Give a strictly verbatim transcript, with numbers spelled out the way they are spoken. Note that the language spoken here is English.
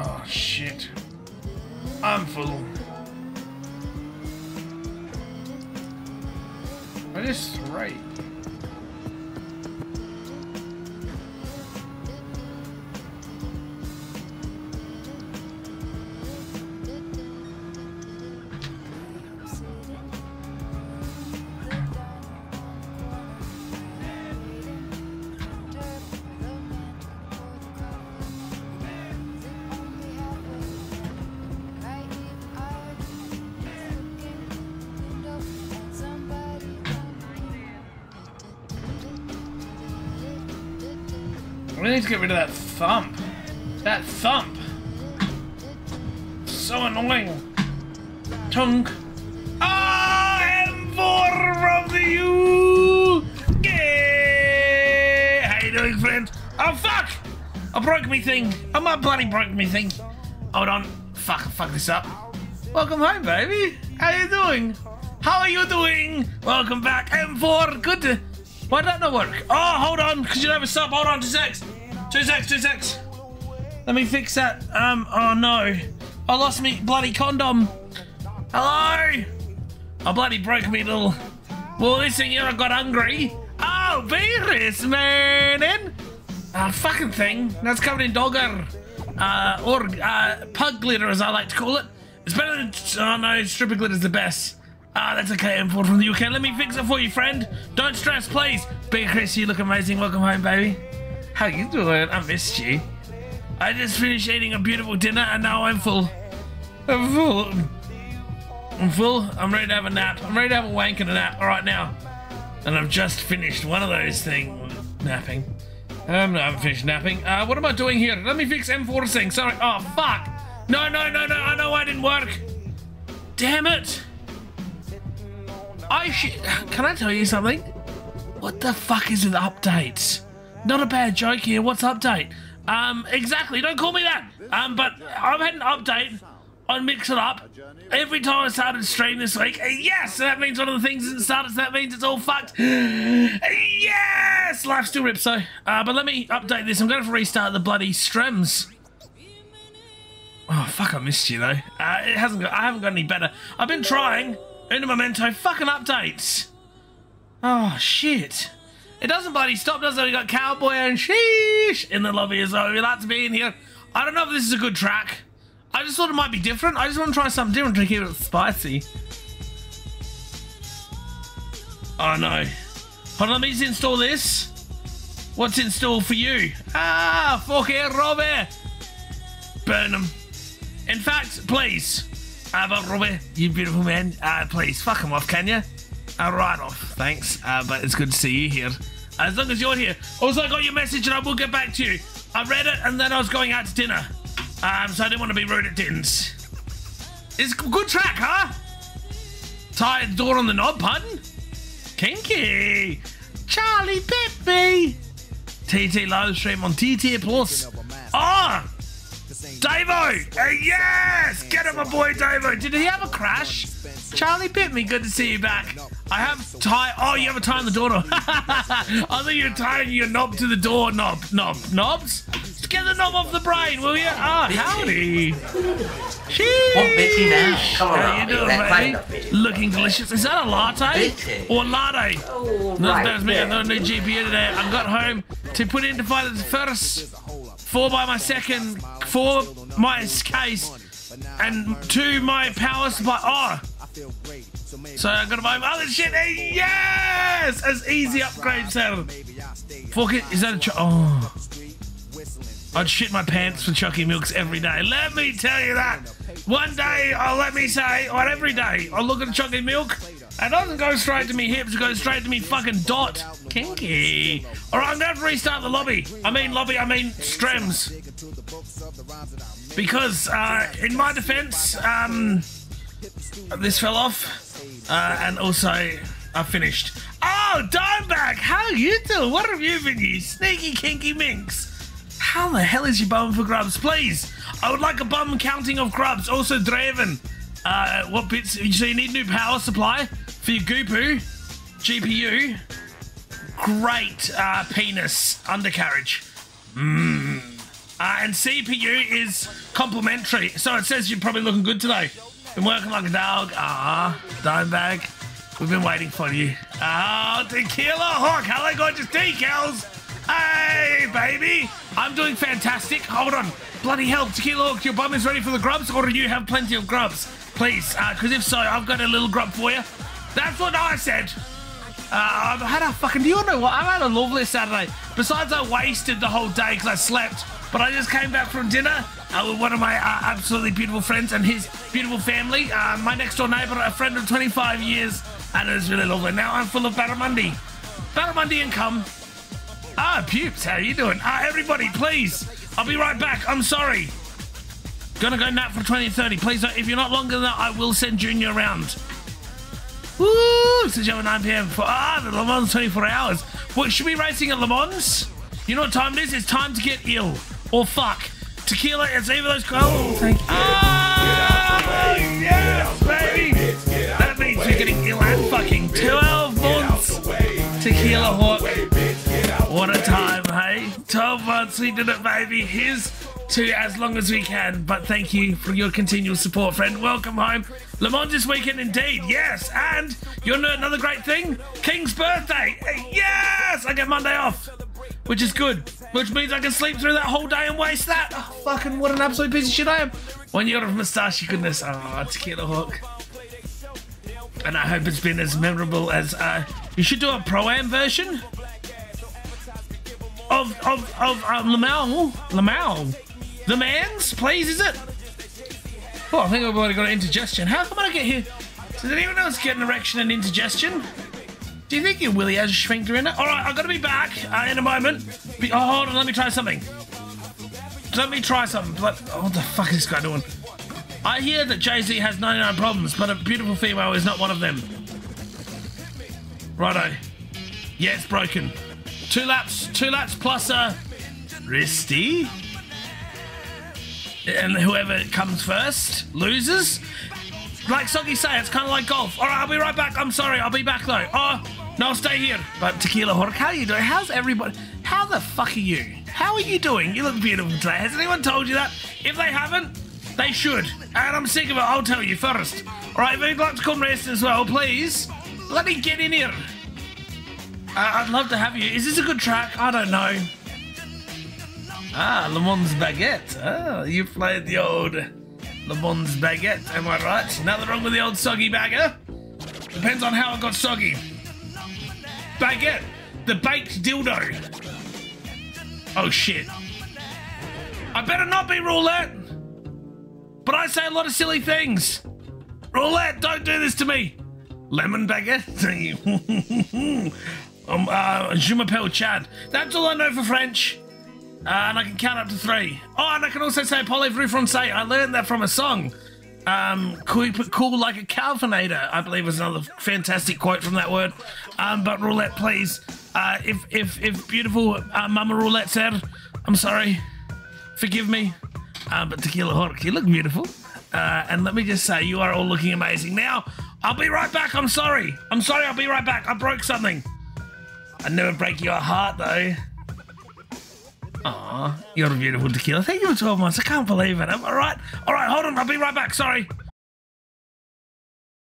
Oh, shit. I'm full. That is right. We need to get rid of that thump. That thump. So annoying. Tunk. I am four from the U. Yeah. How you doing, friend? Oh fuck! I broke me thing. Oh my bloody broke me thing. Hold on. Fuck. Fuck this up. Welcome home, baby. How you doing? How are you doing? Welcome back, M four. Good to. Why did that not work? Oh, hold on, because you have a sub. Hold on, two secs. Two secs, two secs. Let me fix that. Um, oh no. I lost me bloody condom. Hello? I bloody broke me little... Well, this thing here, I got hungry. Oh, Beatrice, man. Ah, uh, fucking thing. That's covered in dogger. Uh, or uh, pug glitter, as I like to call it. It's better than... Oh no, stripper glitter's the best. Ah, that's okay, M four from the U K. Let me fix it for you, friend. Don't stress, please. Beatrice, you look amazing. Welcome home, baby. How you doing? I missed you. I just finished eating a beautiful dinner and now I'm full. I'm full. I'm full. I'm ready to have a nap. I'm ready to have a wank and a nap right now. And I've just finished one of those things. Napping. Um, no, I haven't finished napping. Uh, what am I doing here? Let me fix M four's thing. Sorry. Oh, fuck. No, no, no, no. I know why it didn't work. Damn it. I sh- Can I tell you something? What the fuck is with updates? Not a bad joke here. What's update? Um, exactly. Don't call me that. Um, but I've had an update on Mix It Up every time I started stream this week. Yes, so that means one of the things isn't started. So that means it's all fucked. Yes, life still rips. So, uh, but let me update this. I'm going to restart the bloody streams. Oh fuck! I missed you though. Uh, it hasn't got. I haven't got any better. I've been trying. Una memento. Fucking updates. Oh shit. It doesn't bloody stop, does it? We got Cowboy and Sheesh in the lobby as well. We'd like to be in here. I don't know if this is a good track. I just thought it might be different. I just want to try something different to keep it spicy. Oh no. Hold on, let me just install this. What's installed for you? Ah, fuck it, Robbie. Burn them. In fact, please. Uh, but Robbie, you beautiful man. Uh, please, fuck him off, can you? Uh, right off, thanks. Uh, but it's good to see you here. Uh, as long as you're here. Also, I got your message and I will get back to you. I read it and then I was going out to dinner. Um, so I didn't want to be rude at dinners. It's a good track, huh? Tie the door on the knob, pardon? Kinky. Charlie Pepe. T T live stream on T T Plus. Ah! Oh, Davo! Uh, yes! Get it, my boy Davo. Did he have a crash? Charlie bit me. Good to see you back. I have tie. Oh, you have a tie on the door knob. I thought you were tying your knob to the door knob. Knob. Knobs? Just get the knob off the brain, will you? Ah, oh, howdy. Sheesh. What bitty now? Come on, how you doing, baby? Looking delicious. Is that a latte? Bitty. Or latte? Oh, no, right that's me. I got a new G P U today. I got home to put in to find the first, four by my second, four my case, and two my power supply. Oh. So I got to buy other shit. Yes! As easy upgrade, sir. Fuck it. Is that a ch- Oh. I'd shit my pants for chucking milks every day. Let me tell you that. One day, I'll let me say, or every day, I'll look at a chucking milk. It doesn't go straight to me hips, it goes straight to me fucking dot. Kinky. Alright, I'm going to have to restart the lobby. I mean lobby, I mean streams. Because, uh, in my defense, um, this fell off. Uh, and also, I finished. Oh, Dimebag, how you doing? What have you been, you sneaky kinky minx? How the hell is your bum for grubs? Please, I would like a bum counting of grubs. Also, Draven, uh, what bits? So you need new power supply for your Goopoo, G P U. Great uh, penis undercarriage. Mmm. Uh, and C P U is complimentary. So it says you're probably looking good today. Been working like a dog. Ah, dime bag. We've been waiting for you. Oh, Tequila Hawk. Hello, gorgeous decals. Hey, baby. I'm doing fantastic. Hold on. Bloody hell, Tequila Hawk, your bum is ready for the grubs, or do you have plenty of grubs? Please, because uh, if so, I've got a little grub for you. That's what I said. Uh, I've had a fucking, do you know what? I've had a lovely Saturday. Besides, I wasted the whole day because I slept, but I just came back from dinner uh, with one of my uh, absolutely beautiful friends and his beautiful family. Uh, my next door neighbour, a friend of twenty-five years, and it was really lovely. Now I'm full of barramundi. Barramundi income. Ah, Pupes, how are you doing? Ah, everybody, please. I'll be right back. I'm sorry. Gonna go nap for twenty thirty. Please don't. If you're not longer than that, I will send Junior around. Woo! Since you have a nine p m for ah, the Le Mans twenty-four hours. What, should we be racing at Le Mans? You know what time it is? It's time to get ill. Or fuck. Tequila, it's either those. Oh, thank you. Ah, yes, baby. That means we're getting ill and fucking. twelve months. Tequila Hawk. What a time, hey? twelve months, we did it, baby. Here's to as long as we can. But thank you for your continual support, friend. Welcome home. Le Mans this weekend, indeed. Yes, and you know another great thing? King's birthday. Yes, I get Monday off, which is good. Which means I can sleep through that whole day and waste that. Oh, fucking what an absolute piece of shit I am. One year of moustache, goodness. Oh, Tequila Hawk. And I hope it's been as memorable as, uh, you should do a Pro-Am version of, of, of um, Le Mans. Le Mans. The Mans, please, is it? Oh, I think I've already got an indigestion. How come I don't get here? Does anyone else get an erection and indigestion? Do you think your willy has a sphincter in it? All right, I've got to be back uh, in a moment. Be oh, hold on, let me try something. Let me try something. But, oh, what the fuck is this guy doing? I hear that Jay-Z has ninety-nine problems, but a beautiful female is not one of them. Righto. Yeah, it's broken. Two laps, two laps plus a wristy. And whoever comes first loses. Like Soggy say, it's kind of like golf. All right, I'll be right back. I'm sorry, I'll be back though. Oh, no, I'll stay here. But Tequila Hawk, how are you doing? How's everybody? How the fuck are you? How are you doing? You look beautiful today. Has anyone told you that? If they haven't, they should. And I'm sick of it. I'll tell you first. All right, if you'd like to come rest as well, please, let me get in here. Uh, I'd love to have you. Is this a good track? I don't know. Ah, Le Mans Baguette. Ah, you played the old Le Mans Baguette, am I right? Nothing wrong with the old soggy bagger. Depends on how it got soggy. Baguette, the baked dildo. Oh shit. I better not be Roulette. But I say a lot of silly things. Roulette, don't do this to me. Lemon Baguette. um, uh, Je m'appelle Chad. That's all I know for French. Uh, and I can count up to three. Oh, and I can also say Parlez-vous français. I learned that from a song. Um, cool, cool like a Calvinator, I believe was another fantastic quote from that word. Um, but Roulette, please. Uh, if, if, if beautiful uh, Mama Roulette said, I'm sorry, forgive me. Uh, but Tequila Hawk, you look beautiful. Uh, and let me just say, you are all looking amazing. Now, I'll be right back. I'm sorry. I'm sorry, I'll be right back. I broke something. I'd never break your heart, though. Aw, you're a beautiful Tequila. Thank you for twelve months. I can't believe it. All right. All right, hold on. I'll be right back. Sorry.